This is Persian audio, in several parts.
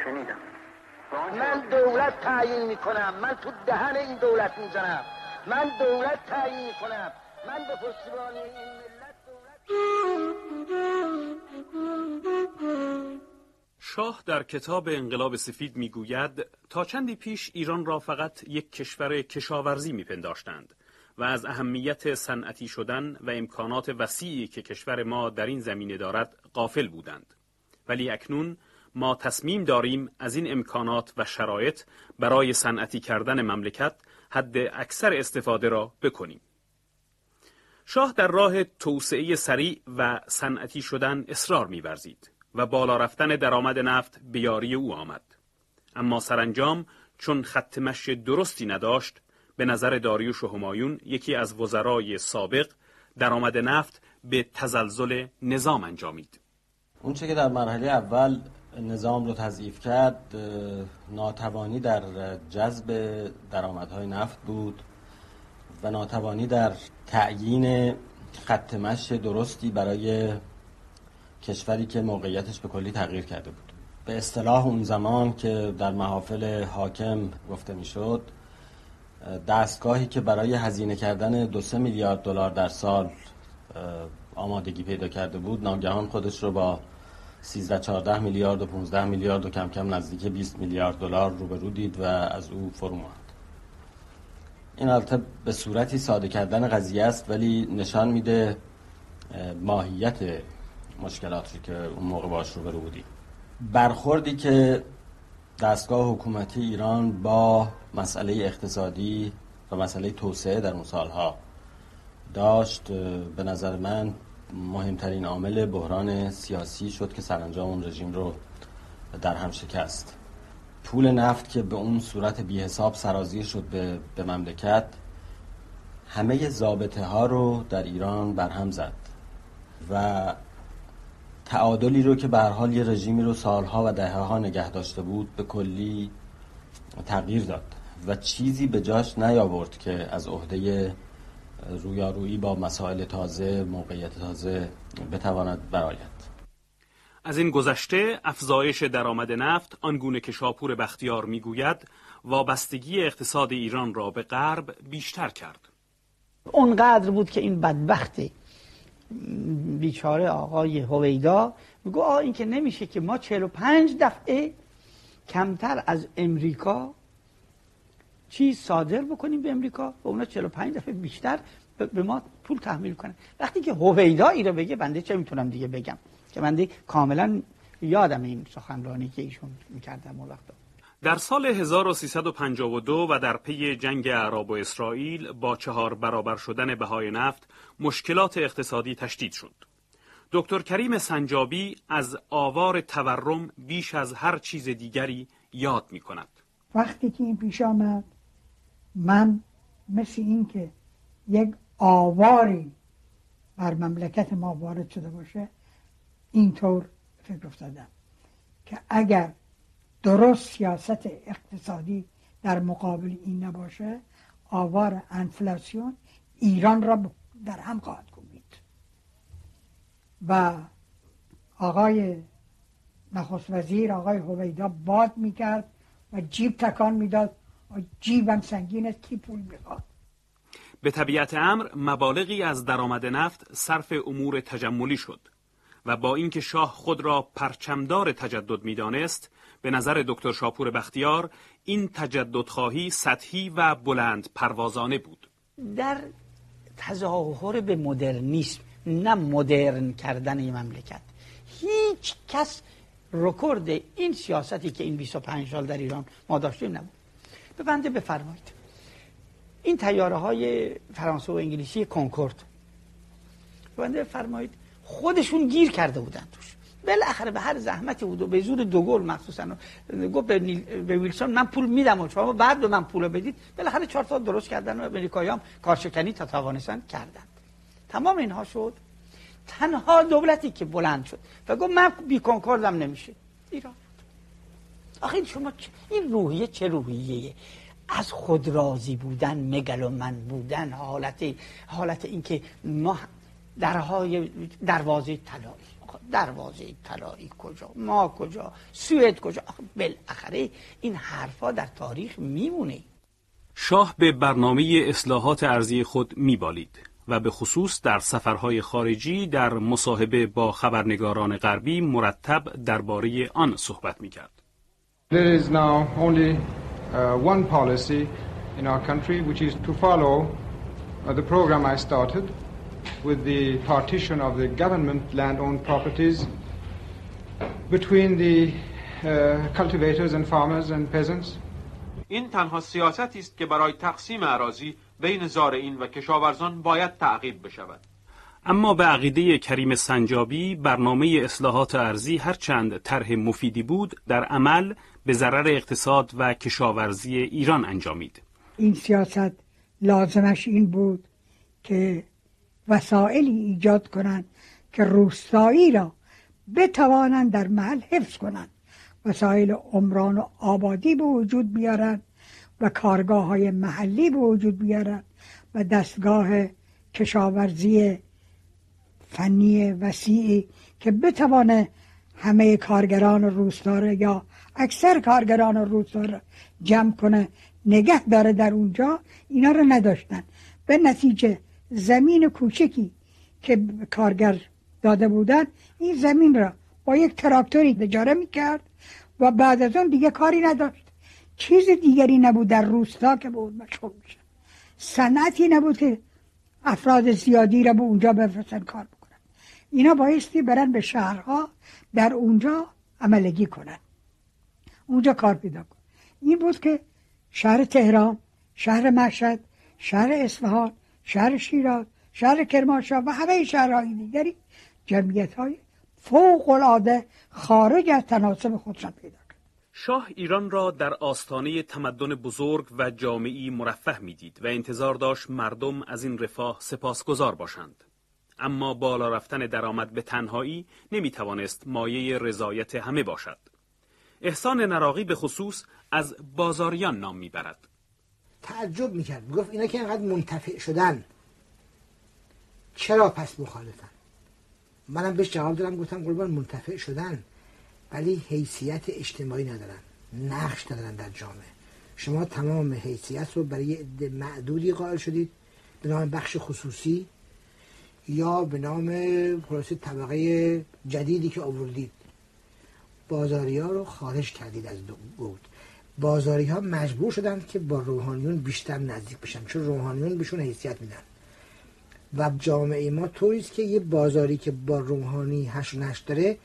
شنیدم. من دولت تعیین میکنم، من تو دهن این دولت میزنم، من دولت تعیین میکنم، من به پشتیبانی این ملت دولت. شاه در کتاب انقلاب سفید میگوید تا چندی پیش ایران را فقط یک کشور کشاورزی میپنداشتند و از اهمیت صنعتی شدن و امکانات وسیعی که کشور ما در این زمینه دارد غافل بودند. ولی اکنون ما تصمیم داریم از این امکانات و شرایط برای صنعتی کردن مملکت حد اکثر استفاده را بکنیم. شاه در راه توسعه سریع و صنعتی شدن اصرار می‌ورزید و بالا رفتن درآمد نفت به یاری او آمد. اما سرانجام چون خط مشی درستی نداشت، به نظر داریوش و همایون یکی از وزرای سابق درآمد نفت به تزلزل نظام انجامید. اون چه که در مرحله اول نظام رو تضعیف کرد، ناتوانی در جذب درآمدهای نفت بود و ناتوانی در تعیین خط مشی درستی برای کشوری که موقعیتش به کلی تغییر کرده بود. به اصطلاح اون زمان که در محافل حاکم گفته میشد، دستگاهی که برای هزینه کردن 2-3 میلیارد دلار در سال آمادگی پیدا کرده بود، ناگهان خودش رو با 13-14 میلیارد و 15 میلیارد و کم کم نزدیک 20 میلیارد دلار روبرو دید و از او فرو ماند. این البته به صورتی ساده کردن قضیه است، ولی نشان میده ماهیت مشکلاتی که اون موقع باش روبرو بودیم. برخوردی که دستگاه حکومتی ایران با مسئله اقتصادی و مسئله توسعه در اون سالها داشت، به نظر من مهمترین عامل بحران سیاسی شد که سرانجام اون رژیم رو در هم شکست. پول نفت که به اون صورت بی حساب سرازیر شد به مملکت، همه ضابطه ها رو در ایران برهم زد و تعادلی رو که به هر حال یه رژیمی رو سالها و دهه‌ها نگه داشته بود به کلی تغییر داد و چیزی به جاش نیاورد که از عهده رویارویی با مسائل تازه، موقعیت تازه بتواند برآید. از این گذشته افزایش درآمد نفت آنگونه که شاپور بختیار میگوید وابستگی اقتصاد ایران را به غرب بیشتر کرد. اونقدر بود که این بدبخت بیچاره آقای هویدا میگو این که نمیشه که ما 45 دفعه کمتر از امریکا چیز صادر بکنیم به امریکا و اونا 45 دفعه بیشتر به ما پول تحمیل کنن. وقتی که هویدا این رو بگه، بنده چه میتونم دیگه بگم که بنده کاملا یادم این سخنرانی که ایشون میکردم اون وقتا. در سال 1352 و در پی جنگ عرب و اسرائیل با 4 برابر شدن بهای نفت مشکلات اقتصادی تشدید شد. دکتر کریم سنجابی از آوار تورم بیش از هر چیز دیگری یاد می کند. وقتی که این پیش آمد، من مثل این که یک آواری بر مملکت ما وارد شده باشه اینطور فکر افتادم که اگر درست سیاست اقتصادی در مقابل این نباشه، آوار انفلاسیون ایران را در هم خواهد کوبید. و آقای نخست وزیر آقای هویدا باد میکرد و جیب تکان میداد و جیبم سنگین است، کی پول میخواد. به طبیعت امر مبالغی از درآمد نفت صرف امور تجملی شد و با اینکه شاه خود را پرچمدار تجدد میدانست، به نظر دکتر شاپور بختیار این تجددخواهی سطحی و بلند پروازانه بود. در تظاهر به مدرنیسم، نه مدرن کردن این مملکت، هیچ کس رکورد این سیاستی که این 25 سال در ایران ما داشتیم نبود. به بنده بفرمایید این طیاره های فرانسه و انگلیسی کنکورد، به بنده بفرمایید خودشون گیر کرده بودن توش، بالاخره به هر زحمتی بود و به زور دوگل مخصوصا گفت به ویلسون من پول میدم و شما بعد به من پول بدید، بالاخره 4 تا درست کردن و امریکایی‌ها کارشکنی تا توانستن کردن. تمام اینها شد، تنها دولتی که بلند شد و گفت من بی کنکوردم نمیشه ایران. آخه شما این روحیه چه روحیه‌ایه؟ از خود راضی بودن، مگالومن بودن، حالت این که ما دروازه طلایی دروازه طلایی کجا، ما کجا، سوئد کجا، بالاخره این حرفا در تاریخ میمونه. شاه به برنامه اصلاحات ارضی خود میبالید و به خصوص در سفرهای خارجی در مصاحبه با خبرنگاران غربی مرتب درباره آن صحبت میکرد. There is now only one policy in our country which is to follow the program I started with the partition of the government land-owned properties between the cultivators and farmers and peasants. این تنها سیاستی است که برای تقسیم اراضی بین زارعین و کشاورزان باید تعقیب بشود. اما به عقیده کریم سنجابی برنامه اصلاحات ارضی هرچند طرح مفیدی بود در عمل به ضرر اقتصاد و کشاورزی ایران انجامید. این سیاست لازمش این بود که وسائلی ایجاد کنند که روستایی را بتوانند در محل حفظ کنند، وسایل عمران و آبادی به وجود بیارند و کارگاه های محلی به وجود بیارند و دستگاه کشاورزی فنی وسیعی که بتوانه همه کارگران روستا را یا اکثر کارگران روستا را جمع کنه، نگه داره در اونجا. اینا را نداشتن. به نتیجه زمین کوچکی که کارگر داده بودن، این زمین را با یک تراکتوری اجاره میکرد و بعد از اون دیگه کاری نداشت. چیز دیگری نبود در روستا که بود مشغول میشه. صنعتی نبود که افراد زیادی را به اونجا بفرستن کار بکنن. اینا بایستی برن به شهرها، در اونجا عملگی کنن، اونجا کار پیدا کنن. این بود که شهر تهران، شهر مشهد، شهر اصفهان، شهر شیراز، شهر کرمانشاه و همه شهرهای دیگری جمعیت‌های فوق‌العاده خارج از تناسب خودشان پیدا کرد. شاه ایران را در آستانه تمدن بزرگ و جامعی مرفه می‌دید و انتظار داشت مردم از این رفاه سپاسگزار باشند. اما بالا رفتن درآمد به تنهایی نمی‌توانست مایه رضایت همه باشد. احسان نراقی به خصوص از بازاریان نام می‌برد. تعجب می‌کرد، میگفت اینا که اینقدر منتفع شدن چرا پس مخالفن؟ منم بهش جواب دادم، گفتم قربان منتفع شدن ولی حیثیت اجتماعی ندارن، نقش ندارن در جامعه. شما تمام حیثیت رو برای عده معدودی قائل شدید به نام بخش خصوصی یا به نام خلاصه طبقه جدیدی که آوردید. بازاری ها رو خارج کردید از بود. بازاری ها مجبور شدن که با روحانیون بیشتر نزدیک بشن، چون روحانیون بهشون حیثیت میدن و جامعه ما طوریست که یه بازاری که با روحانی هش و نش داره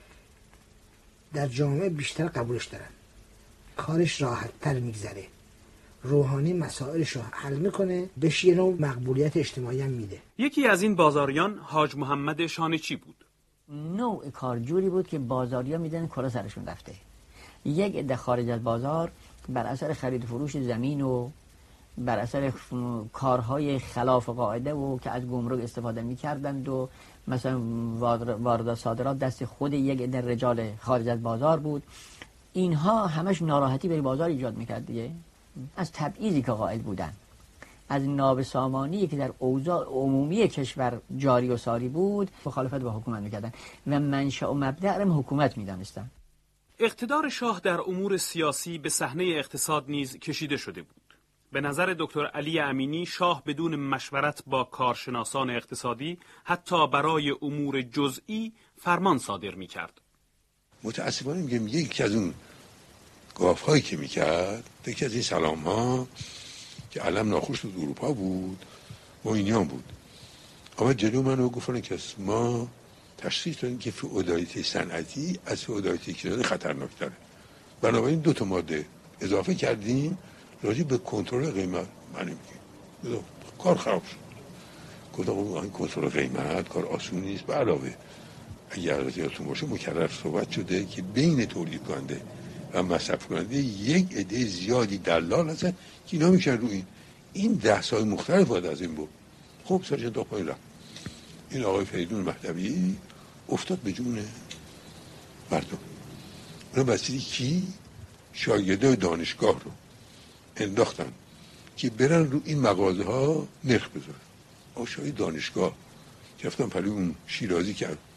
در جامعه بیشتر قبولش دارن، کارش راحت تر میگذره، روحانی مسائلش رو حل میکنه، بهش یه نوع مقبولیت اجتماعی هم میده. یکی از این بازاریان حاج محمد شانچی بود. نوع کارجوری بود که بازاریا میدن کلا سرشون رفته. یک عده خارج از بازار بر اثر خرید فروش زمین و بر اثر کارهای خلاف قاعده و که از گمرک استفاده میکردند و مثلا واردات صادرات دست خود یک عده رجال خارج از بازار بود. اینها همش ناراحتی برای بازار ایجاد میکرد دیگه، از تبعیضی که قائل بودن، از نابسامانی که در اوضاع عمومی کشور جاری و ساری بود مخالفت با حکومت میکردن و منشأ و مبدأ را حکومت میدانستن. اقتدار شاه در امور سیاسی به صحنه اقتصاد نیز کشیده شده بود. به نظر دکتر علی امینی شاه بدون مشورت با کارشناسان اقتصادی حتی برای امور جزئی فرمان صادر میکرد. متاسفانه میگم یکی از اون گافهایی که میکرد، یکی از این سلام‌ها که علم ناخوش بود اروپا بود و اینیان بود، اما جلو منو گفتن که ما تشخیص دادیم که فئودالیته صنعتی از فئودالیته اقتصادی خطرناک‌تره، بنابراین 2 ماده اضافه کردیم راجع به کنترل قیمت. من نمیگم کار خراب شد. گفتم این کنترل قیمت کار آسون نیست. به علاوه اگر یادتون باشه مکرر صحبت شده که بین تولید کننده و مصرف کننده یک عده زیادی دلال هستن که اینا میشن رو این 10 سال مختلف باید از این بود. خب سرچه تا پایین رفت. این آقای فریدون مهدوی افتاد به جون مردم. اونا بسیاری کی شاگردای دانشگاه رو انداختن که برن رو این مغازه ها نرخ بذارن. آشای دانشگاه که رفتن پلی اون شیرازی که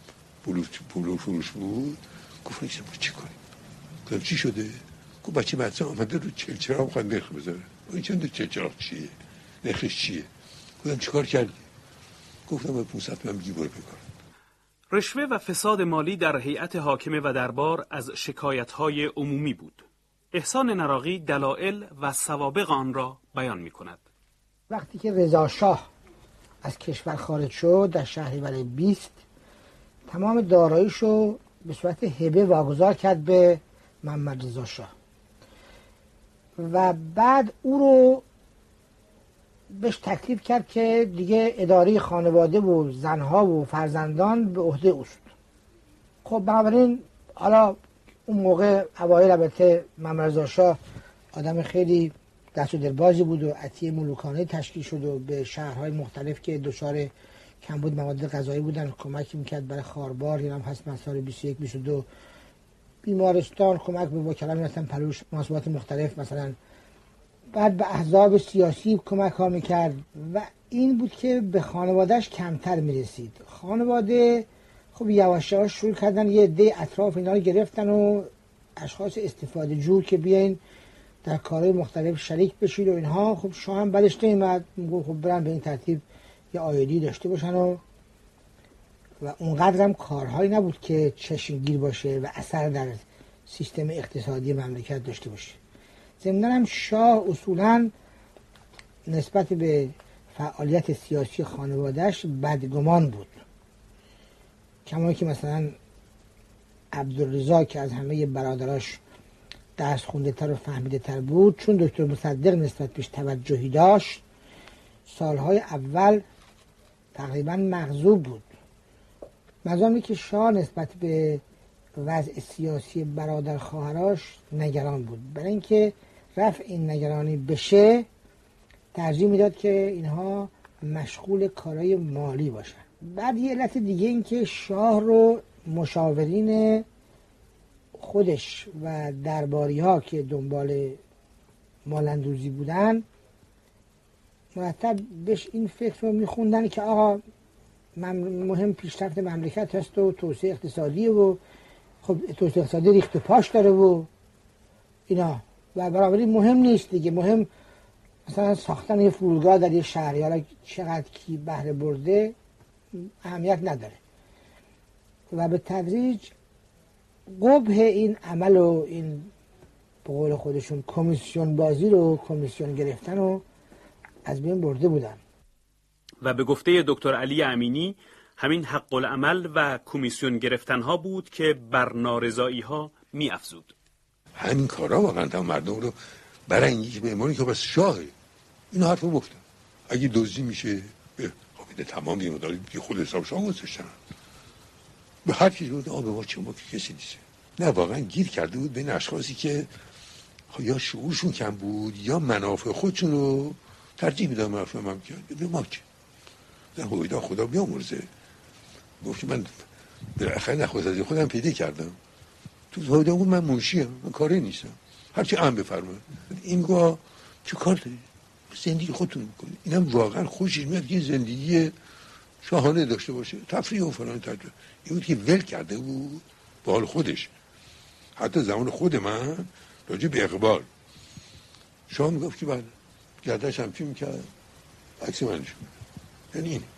پول فروش بود. گفتم چی کنیم؟ گفتم چی شده؟ گفت بچه مدرسه آمده رو چلچراغ میخواد نرخ بذاره. این چند چلچراغ چیه؟ نرخش چیه؟ گفتم چیکار کردی؟ گفتم به 500 من میگی برو بکار. رشوه و فساد مالی در هیئت حاکمه و دربار از شکایت‌های عمومی بود. احسان نراقی دلایل و سوابق آن را بیان می‌کند. وقتی که رضا شاه از کشور خارج شد در شهریور 20 تمام داراییشو به صورت هبه واگذار کرد به محمد رضا شاه و بعد او رو بهش تکلیف کرد که دیگه اداره خانواده و زنها و فرزندان به عهده اوست. خب بنابراین حالا اون موقع اوایل البته محمد رضا شاه آدم خیلی دست و دلبازی بود و عطیه ملوکانه تشکیل شد و به شهرهای مختلف که دچار کمبود مواد غذایی بودن کمک میکرد برای خاربار، این هم هست مسائل 21 22 بیمارستان کمک به وکلا میرفتن پلوش مناسبات مختلف، مثلا بعد به احزاب سیاسی کمک ها میکرد و این بود که به خانوادهش کمتر میرسید. خانواده خب یواش یواش شروع کردن یه عده اطراف اینا رو گرفتن و اشخاص استفاده جور که بیاین در کارهای مختلف شریک بشید و اینها. خب شاه هم بعدش نمیاد، خب برن به این ترتیب یه آیدی داشته باشن و اونقدر هم کارهایی نبود که چشمگیر باشه و اثر در سیستم اقتصادی مملکت داشته باشه. ضمناً هم شاه اصولاً نسبت به فعالیت سیاسی خانوادهش بدگمان بود، کما که مثلا عبدالرضا که از همه برادراش درس خونده تر و فهمیده تر بود، چون دکتر مصدق نسبت بهش توجهی داشت سالهای اول تقریبا مغضوب بود. مضامنی که شاه نسبت به وضع سیاسی برادر خواهراش نگران بود، برای اینکه رفع این نگرانی بشه ترجیح میداد که اینها مشغول کارهای مالی باشن. بعد یه علت دیگه این که شاه رو مشاورین خودش و درباری ها که دنبال مالندوزی بودن مرتب بهش این فکر رو میخوندن که آقا مهم پیشرفت مملکت هست و توسعه اقتصادی و خب توسعه اقتصادی ریخت و پاش داره و اینا و بنابراین مهم نیست دیگه، مهم مثلا ساختن یه فرودگاه در یه شهری، حالا چقدر کی بهره برده اهمیت نداره. و به تدریج قبح این عمل و این به قول خودشون کمیسیون بازی رو، کمیسیون گرفتن رو از بین برده بودن. و به گفته دکتر علی امینی همین حق العمل و کمیسیون گرفتن ها بود که بر نارضایی ها می افزود. همین کارا واقعا تا مردم رو برای اینکه معماری که بس شاهه این حرف رو گفتن اگه دزدی میشه خب تمام این مداری که خود حساب شاه گذاشتن به هر کی بود به ما چه ما که کسی نیست. نه واقعا گیر کرده بود بین اشخاصی که یا شعورشون کم بود یا منافع خودشون رو ترجیح میدن منافع مملکت. به ما چه در هویدا خدا بیامرزه گفت من بالاخره نخواست از خودم پیدا کردم تو هویدا بود من منشیم، من کاری نیستم، هرچی ام بفرمایید. این گفت چه کار داری؟ زندگی خودتون میکنید. اینم واقعا خوشش میاد که زندگی شاهانه داشته باشه، تفریح و فلان تجربه. این بود که ول کرده بود به حال خودش. حتی زمان خود من راجع به اقبال شاه میگفت که بعد گردش هم فیلم کرد عکس من نشون. یعنی این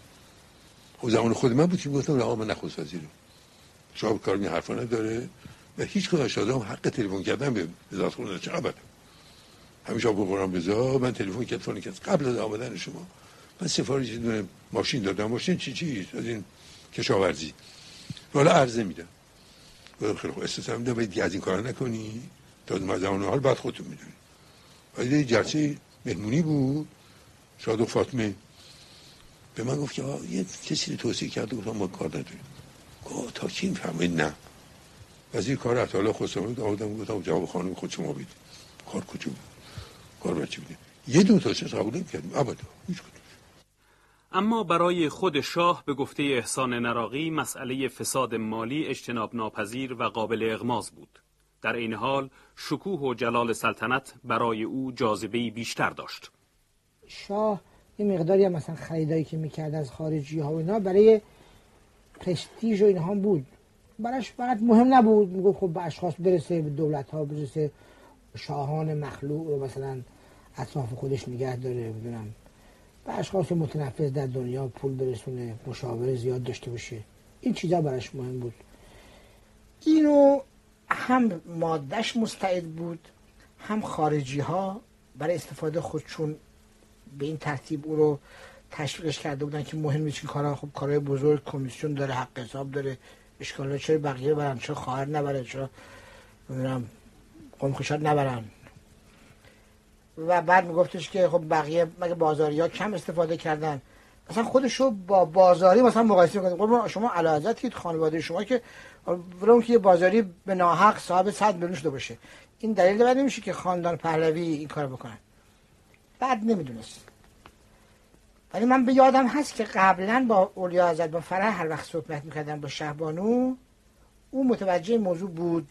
خب زمان خود من بود که میگفتم آقا من نخست وزیرم، شاه کار این حرفا نداره و هیچ کدوم از آدم حق تلفن کردن به وزارت خونه نداره. چقدر همیشه با قرآن بذار من تلفن کرد قبل از آمدن شما من سفارش دونه ماشین دادم. ماشین چی از این کشاورزی حالا عرضه میدم. خیلی خوب استفاده میدم باید از این کارا نکنی تا زمان حال بعد خودتون میدونی. ولی جلسه مهمونی بود شاد و فاطمه به من گفت که یه کسی رو توصیه کرده گفتم ما کار نداریم. گفت تا چی میفهمید؟ نه وزیر کار عطاالله خسروی آمدم گفتم جواب خانم خود شما بدید. کار کجا بود؟ کار بچه بودیم. یه دو تا چیز قبول نمی‌کردیم ابدا هیچ کدوم. اما برای خود شاه به گفته احسان نراقی مسئله فساد مالی اجتناب ناپذیر و قابل اغماض بود. در این حال شکوه و جلال سلطنت برای او جاذبه‌ای بیشتر داشت. شاه یه مقداری هم مثلا خریدایی که میکرد از خارجی ها و اینا برای پرستیژ و اینها بود، براش فقط مهم نبود. میگفت خب به اشخاص برسه، به دولت ها برسه، شاهان مخلوق رو مثلا اطراف خودش نگه داره، میدونم به اشخاص متنفذ در دنیا پول برسونه، مشاور زیاد داشته باشه. این چیزا براش مهم بود. اینو هم مادهش مستعد بود، هم خارجی ها برای استفاده خودشون به این ترتیب او رو تشویقش کرده بودن که مهم نیست این کارا، خب کارهای بزرگ، کمیسیون داره، حق حساب داره، اشکاله، چرا بقیه برن، چرا خواهر نبره، چرا نمیدونم قوم خوشات نبرن. و بعد میگفتش که خب بقیه مگه بازاریا کم استفاده کردن، مثلا خودشو با بازاری مثلا مقایسه می‌کنه. شما اعلیحضرت خانواده شما که ولون که بازاری به ناحق صاحب 100 میلیون شده باشه، این دلیل بعد نمیشه که خاندان پهلوی این کارو بکنن. بعد نمیدونست. ولی من به یادم هست که قبلا با اولیا حضرت با فرح هر وقت صحبت می‌کردم با شهبانو، اون متوجه موضوع بود.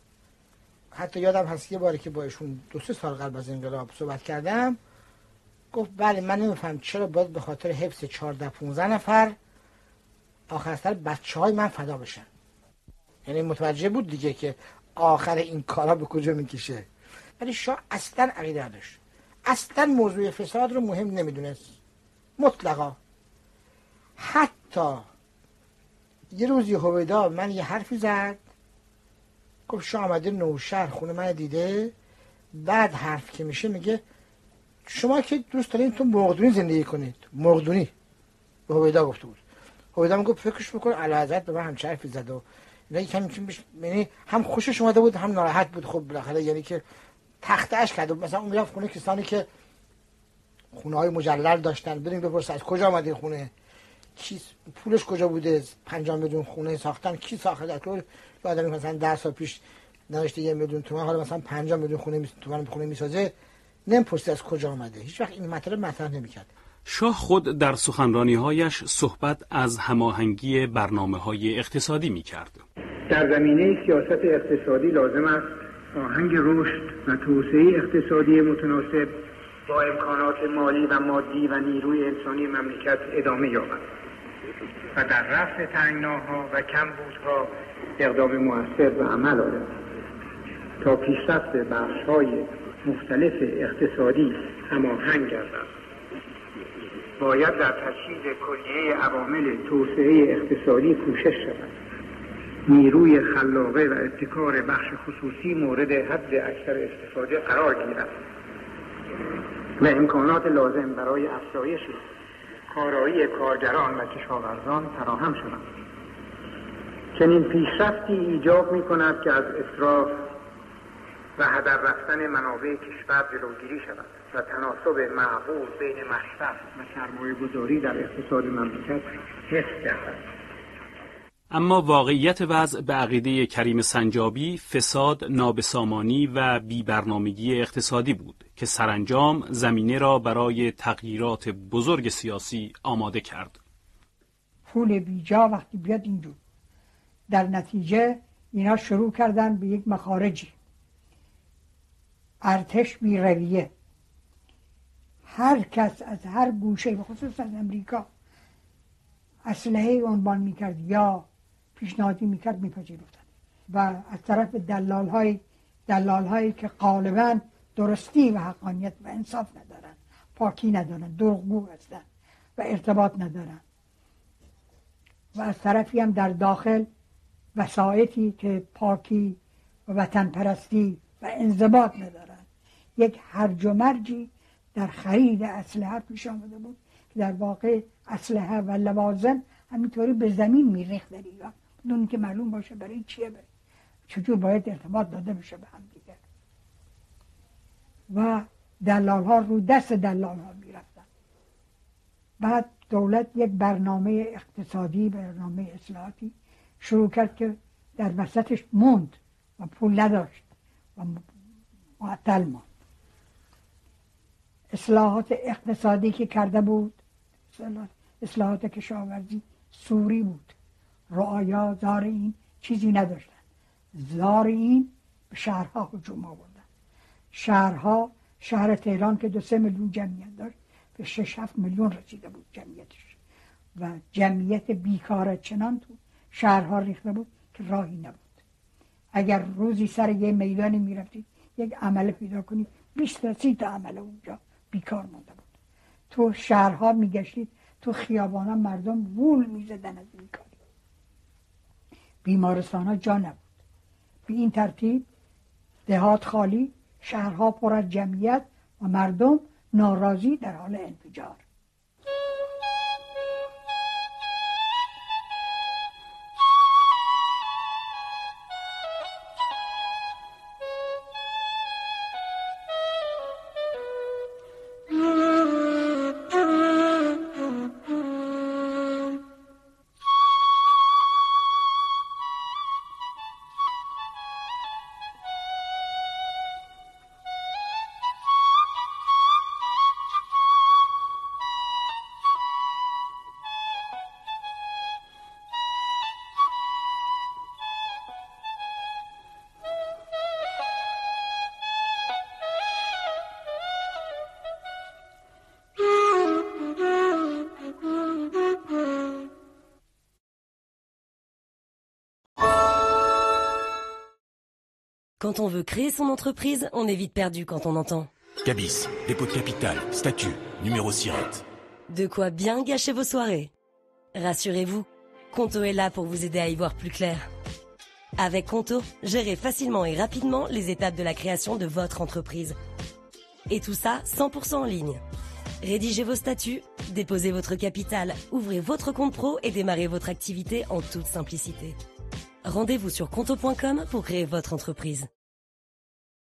حتی یادم هست یه باری که با ایشون 2-3 سال قبل از انقلاب صحبت کردم، گفت بله من نمی‌فهم چرا باید به خاطر حفظ 14-15 نفر آخر سر بچه‌های من فدا بشن. یعنی متوجه بود دیگه که آخر این کارا به کجا میکشه. ولی شاه اصلا عقیده نداشت، اصلا موضوع فساد رو مهم نمیدونست مطلقا. حتی یه روزی هویدا من یه حرفی زد، گفت شاه آمده نوشهر خونه من دیده، بعد حرف که میشه میگه شما که دوست دارین تو مرغدونی زندگی کنید. مرغدونی به هویدا گفته بود. هویدا میگفت فکرش بکن اعلیحضرت به من همچه حرفی زد و اینا، یکم یعنی هم خوشش اومده بود هم ناراحت بود. خب بالاخره یعنی که تخته‌اش کرده. مثلا اون میرفت خونه کسانی که خونه‌های مجلل داشتن، بریم بپرس از کجا اومده این خونه، کی پولش کجا بوده، 50 میلیون خونه ساختن، کی ساخته. در کل آدمی مثلا 10 سال پیش نوشته 1 میلیون تومان، حالا مثلا 50 میلیون خونه میسازه، نمی‌پرسه از کجا اومده. هیچ وقت این مطلب مطرح نمی‌کرد. شاه خود در سخنرانی‌هایش صحبت از هماهنگی برنامه‌های اقتصادی می‌کرد. در زمینه سیاست اقتصادی لازم است آهنگ رشد و توسعه اقتصادی متناسب با امکانات مالی و مادی و نیروی انسانی مملکت ادامه یابد و در رفع تنگناها و کمبودها اقدام مؤثر به عمل آید تا پیشرفت بخش‌های مختلف اقتصادی هماهنگ گردد. باید در تجهیز کلیه عوامل توسعه اقتصادی کوشش شود. نیروی خلاقه و ابتکار بخش خصوصی مورد حد اکثر استفاده قرار گیرد و امکانات لازم برای افزایش کارایی کارگران و کشاورزان فراهم شود. چنین پیشرفتی ایجاب می‌کند که از اسراف و هدر رفتن منابع کشور جلوگیری شود و تناسب معقول بین مصرف و سرمایه‌گذاری در اقتصاد مملکت حفظ گردد. اما واقعیت وضع به عقیده کریم سنجابی فساد، نابسامانی و بی‌برنامگی اقتصادی بود که سرانجام زمینه را برای تغییرات بزرگ سیاسی آماده کرد. پول بیجا وقتی بیاد اینجور، در نتیجه اینا شروع کردن به یک مخارجی، ارتش بی رویه. هر کس از هر گوشه، بخصوص از امریکا، اسلحه عنوان میکرد یا پیشنهادی میکرد میپذیرفتن. و از طرف دلال هایی که غالبا درستی و حقانیت و انصاف ندارن، پاکی ندارن، دروغگو هستن و ارتباط ندارن. و از طرفی هم در داخل وسایطی که پاکی و وطن پرستی و انضباط ندارن. یک هرج و مرجی در خرید اسلحه پیش آمده بود که در واقع اسلحه و لوازم همینطوری به زمین میریخت در ایران بدون که معلوم باشه برای چیه، چجور باید ارتباط داده بشه به هم دیگر. و دلال ها رو دست دلال ها میرفتن. بعد دولت یک برنامه اقتصادی، برنامه اصلاحاتی شروع کرد که در وسطش موند و پول نداشت و معطل ماند. اصلاحات اقتصادی که کرده بود، اصلاحات کشاورزی سوری بود. رعایا زارعین چیزی نداشتن. زارعین به شهرها هجوم آوردن. شهر تهران که 2-3 میلیون جمعیت داشت به 6-7 میلیون رسیده بود جمعیتش. و جمعیت بیکار چنان تو شهرها ریخته بود که راهی نبود. اگر روزی سر یه میدانی میرفتید یک عمل پیدا کنید 20-30 تا عمل اونجا بیکار مونده بود. تو شهرها میگشتید، تو خیابانا مردم وول میزدن از بیکاری. بیمارستانا جا نبود. به این ترتیب دهات خالی، شهرها پر از جمعیت و مردم ناراضی در حال انفجار. Quand on veut créer son entreprise, on est vite perdu quand on entend Cabis, dépôt de capital, statut, numéro SIRET. de quoi bien gâcher vos soirées. Rassurez-vous, Conto est là pour vous aider à y voir plus clair. Avec Conto, gérez facilement et rapidement les étapes de la création de votre entreprise. Et tout ça 100% en ligne. Rédigez vos statuts, déposez votre capital, ouvrez votre compte pro et démarrez votre activité en toute simplicité. Rendez-vous sur conto.com pour créer votre entreprise.